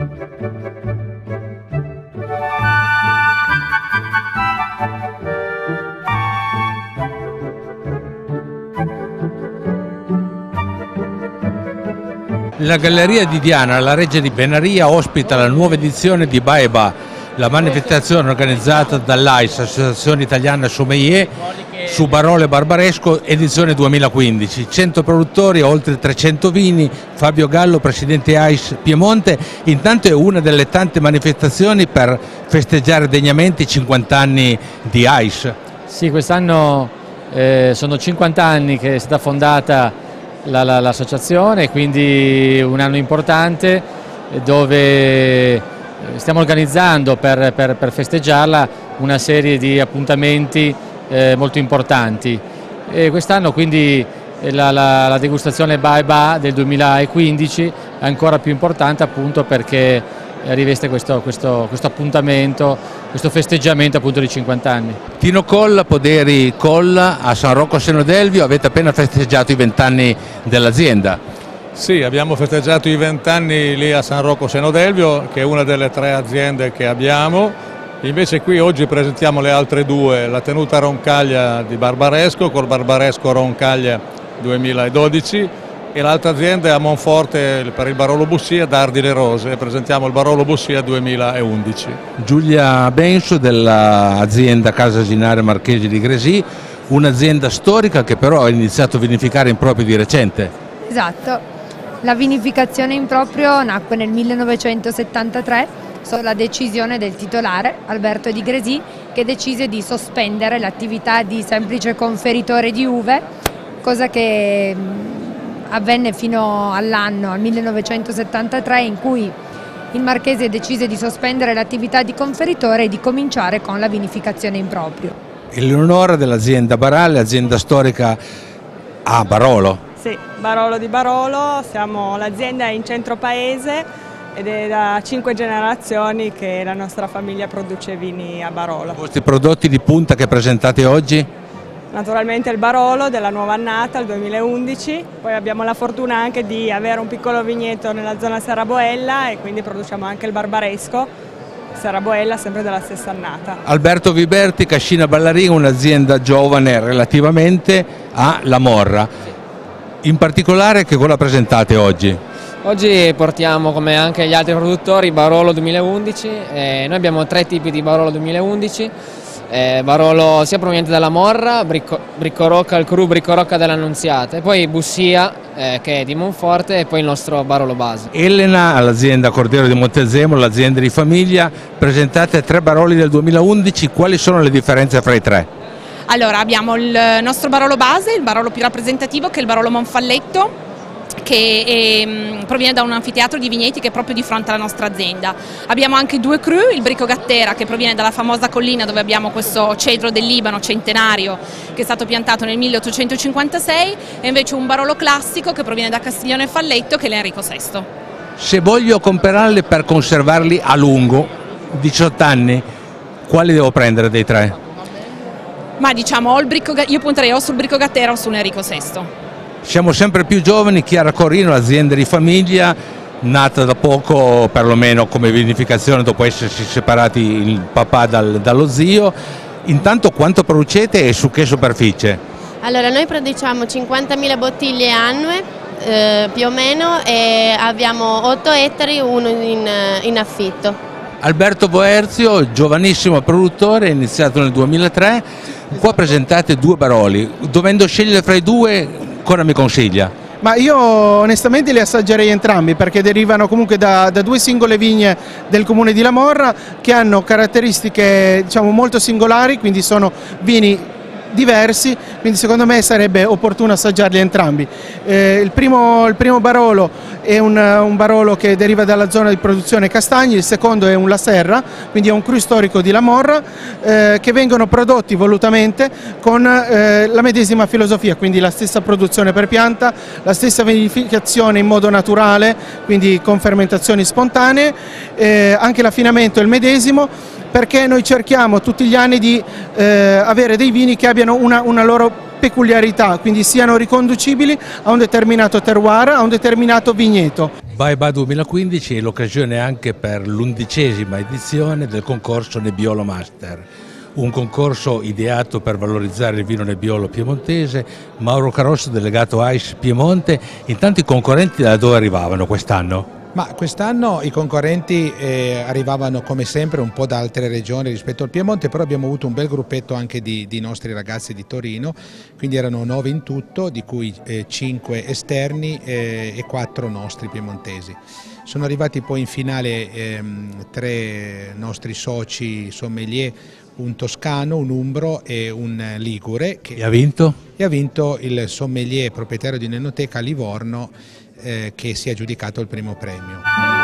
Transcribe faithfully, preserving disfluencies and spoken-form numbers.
La Galleria di Diana, la Reggia di Benaria, ospita la nuova edizione di Baeba, la manifestazione organizzata dall'A I S, Associazione Italiana Sommelier, su Barolo e Barbaresco, edizione duemilaquindici. cento produttori, oltre trecento vini. Fabio Gallo, presidente A I S Piemonte. Intanto è una delle tante manifestazioni per festeggiare degnamente i cinquanta anni di A I S. Sì, quest'anno eh, sono cinquanta anni che è stata fondata l'associazione, la, la quindi un anno importante dove stiamo organizzando per, per, per festeggiarla una serie di appuntamenti eh, molto importanti. E quest'anno quindi la, la, la degustazione Baeba del duemilaquindici è ancora più importante, appunto perché riveste questo, questo, questo appuntamento, questo festeggiamento appunto di cinquanta anni. Tino Colla, Poderi Colla, a San Rocco Seno d'Elvio, avete appena festeggiato i vent'anni dell'azienda. Sì, abbiamo festeggiato i vent'anni lì a San Rocco Seno d'Elvio, che è una delle tre aziende che abbiamo. Invece qui oggi presentiamo le altre due, la tenuta Roncaglia di Barbaresco, col Barbaresco Roncaglia duemiladodici, e l'altra azienda è a Monforte per il Barolo Bussia, Dardine Rose, presentiamo il Barolo Bussia duemilaundici. Giulia Benso dell'azienda Casa Ginare Marchesi di Gresi, un'azienda storica che però ha iniziato a vinificare in proprio di recente. Esatto, la vinificazione in proprio nacque nel millenovecentosettantatré, sotto la decisione del titolare Alberto di Gresi, che decise di sospendere l'attività di semplice conferitore di uve, cosa che avvenne fino all'anno, al millenovecentosettantatré, in cui il Marchese decise di sospendere l'attività di conferitore e di cominciare con la vinificazione in proprio. Eleonora dell'azienda Barale, azienda storica a Barolo. Sì, Barolo di Barolo, siamo l'azienda in centro paese ed è da cinque generazioni che la nostra famiglia produce vini a Barolo. I vostri prodotti di punta che presentate oggi? Naturalmente il Barolo della nuova annata, il duemilaundici, poi abbiamo la fortuna anche di avere un piccolo vigneto nella zona Serraboella e quindi produciamo anche il Barbaresco, Serraboella sempre della stessa annata. Alberto Viberti, Cascina Ballarin, un'azienda giovane relativamente a La Morra. In particolare che cosa presentate oggi? Oggi portiamo, come anche gli altri produttori, Barolo duemilaundici, eh, noi abbiamo tre tipi di Barolo duemilaundici. Eh, Barolo sia proveniente dalla Morra, Bricco, Briccorocca, il Cru Briccorocca dell'Annunziata, e poi Bussia eh, che è di Monforte, e poi il nostro Barolo base. Elena, all'azienda Cordero di Montezemolo, l'azienda di famiglia, presentate tre Baroli del duemilaundici, quali sono le differenze fra i tre? Allora, abbiamo il nostro Barolo base, il Barolo più rappresentativo, che è il Barolo Monfalletto, che è, proviene da un anfiteatro di vigneti che è proprio di fronte alla nostra azienda. Abbiamo anche due cru, il Bricco Gattera, che proviene dalla famosa collina dove abbiamo questo cedro del Libano centenario che è stato piantato nel milleottocentocinquantasei, e invece un Barolo classico che proviene da Castiglione Falletto, che è l'Enrico sesto. Se voglio comprarli per conservarli a lungo, diciotto anni, quali devo prendere dei tre? Ma diciamo, o il Bricco, io punterei o sul Bricco Gattera o sull'Enrico sesto. Siamo sempre più giovani. Chiara Corrino, azienda di famiglia, nata da poco, perlomeno come vinificazione, dopo essersi separati il papà dal, dallo zio. Intanto quanto producete e su che superficie? Allora, noi produciamo cinquantamila bottiglie annue, eh, più o meno, e abbiamo otto ettari, uno in, in affitto. Alberto Boerzio, giovanissimo produttore, iniziato nel duemilatré, qua presentate due Baroli. Dovendo scegliere fra i due, cosa mi consiglia? Ma io onestamente li assaggerei entrambi, perché derivano comunque da, da due singole vigne del comune di La Morra che hanno caratteristiche, diciamo, molto singolari, quindi sono vini diversi, quindi secondo me sarebbe opportuno assaggiarli entrambi. Eh, il, primo, il primo Barolo è un, un Barolo che deriva dalla zona di produzione Castagni, il secondo è un La Serra, quindi è un cru storico di La Morra, eh, che vengono prodotti volutamente con eh, la medesima filosofia, quindi la stessa produzione per pianta, la stessa vinificazione in modo naturale, quindi con fermentazioni spontanee, eh, anche l'affinamento è il medesimo, perché noi cerchiamo tutti gli anni di eh, avere dei vini che abbiano una, una loro peculiarità, quindi siano riconducibili a un determinato terroir, a un determinato vigneto. Baeba duemilaquindici è l'occasione anche per l'undicesima edizione del concorso Nebbiolo Master, un concorso ideato per valorizzare il vino nebbiolo piemontese. Mauro Carosso, delegato A I S Piemonte, intanto i concorrenti da dove arrivavano quest'anno? Ma quest'anno i concorrenti eh, arrivavano come sempre un po' da altre regioni rispetto al Piemonte, però abbiamo avuto un bel gruppetto anche di, di nostri ragazzi di Torino, quindi erano nove in tutto, di cui eh, cinque esterni eh, e quattro nostri piemontesi. Sono arrivati poi in finale ehm, tre nostri soci sommelier, un toscano, un umbro e un ligure. Che, e ha vinto? E ha vinto il sommelier proprietario di un'enoteca a Livorno, Eh, che si è aggiudicato il primo premio.